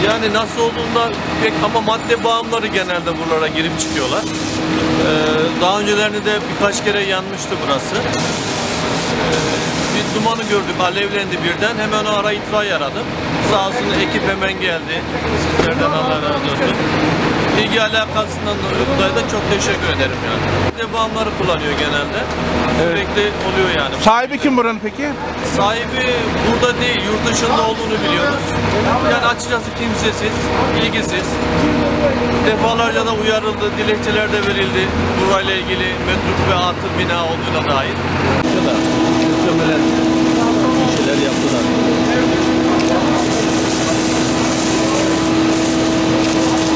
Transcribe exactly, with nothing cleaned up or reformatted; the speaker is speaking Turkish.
Yani nasıl olduğunda pek ama madde bağımlıları genelde buralara girip çıkıyorlar. Ee, daha öncelerinde de birkaç kere yanmıştı burası. Ee, bir dumanı gördük, alevlendi birden. Hemen o ara itfaiye aradım. Sağ olsun ekip hemen geldi. Sizlerden Allah razı olsun. İlgi alakasından dolayı da çok teşekkür ederim yani. Madde bağımlıları kullanıyor genelde. Sürekli oluyor yani. Sahibi kim buranın peki? Sahibi burada değil, yurt dışında olduğunu biliyoruz. Yani açıkçası kimsesiz, ilgisiz. Defalarca da uyarıldı, dilekçeler de verildi. Burayla ilgili metruk ve atıl bina olduğuna dair. Muhtemelen bir şeyler yaptılar.